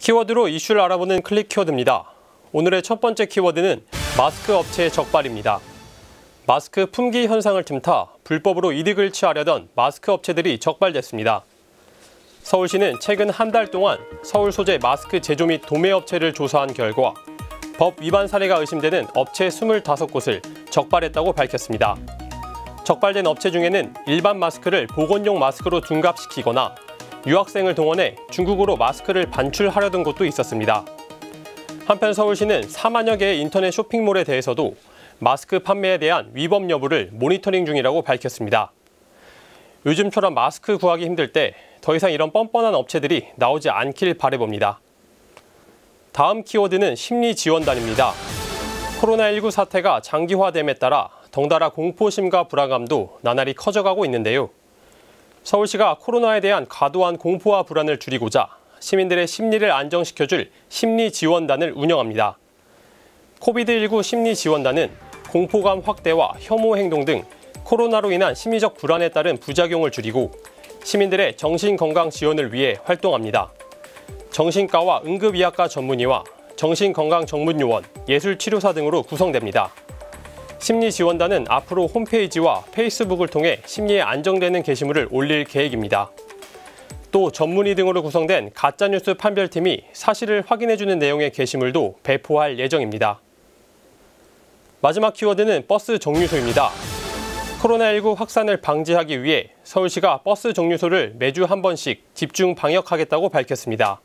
키워드로 이슈를 알아보는 클릭 키워드입니다. 오늘의 첫 번째 키워드는 마스크 업체의 적발입니다. 마스크 품귀 현상을 틈타 불법으로 이득을 취하려던 마스크 업체들이 적발됐습니다. 서울시는 최근 한 달 동안 서울 소재 마스크 제조 및 도매 업체를 조사한 결과 법 위반 사례가 의심되는 업체 25곳을 적발했다고 밝혔습니다. 적발된 업체 중에는 일반 마스크를 보건용 마스크로 둔갑시키거나 유학생을 동원해 중국으로 마스크를 반출하려던 곳도 있었습니다. 한편 서울시는 4만여 개의 인터넷 쇼핑몰에 대해서도 마스크 판매에 대한 위법 여부를 모니터링 중이라고 밝혔습니다. 요즘처럼 마스크 구하기 힘들 때 더 이상 이런 뻔뻔한 업체들이 나오지 않길 바라봅니다. 다음 키워드는 심리지원단입니다. 코로나19 사태가 장기화됨에 따라 덩달아 공포심과 불안감도 나날이 커져가고 있는데요. 서울시가 코로나에 대한 과도한 공포와 불안을 줄이고자 시민들의 심리를 안정시켜줄 심리지원단을 운영합니다. 코비드19 심리지원단은 공포감 확대와 혐오 행동 등 코로나로 인한 심리적 불안에 따른 부작용을 줄이고 시민들의 정신건강 지원을 위해 활동합니다. 정신과와 응급의학과 전문의와 정신건강 전문요원, 예술치료사 등으로 구성됩니다. 심리지원단은 앞으로 홈페이지와 페이스북을 통해 심리에 안정되는 게시물을 올릴 계획입니다. 또 전문의 등으로 구성된 가짜뉴스 판별팀이 사실을 확인해주는 내용의 게시물도 배포할 예정입니다. 마지막 키워드는 버스 정류소입니다. 코로나19 확산을 방지하기 위해 서울시가 버스 정류소를 매주 한 번씩 집중 방역하겠다고 밝혔습니다.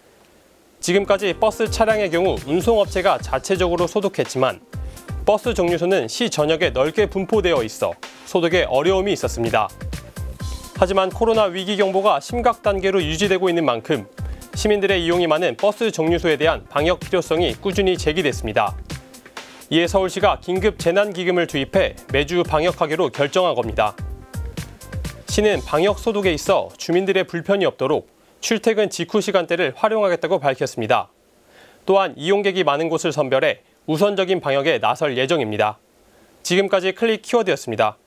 지금까지 버스 차량의 경우 운송업체가 자체적으로 소독했지만 버스 정류소는 시 전역에 넓게 분포되어 있어 소독에 어려움이 있었습니다. 하지만 코로나 위기 경보가 심각 단계로 유지되고 있는 만큼 시민들의 이용이 많은 버스 정류소에 대한 방역 필요성이 꾸준히 제기됐습니다. 이에 서울시가 긴급 재난기금을 투입해 매주 방역하기로 결정한 겁니다. 시는 방역 소독에 있어 주민들의 불편이 없도록 출퇴근 직후 시간대를 활용하겠다고 밝혔습니다. 또한 이용객이 많은 곳을 선별해 우선적인 방역에 나설 예정입니다. 지금까지 클릭 키워드였습니다.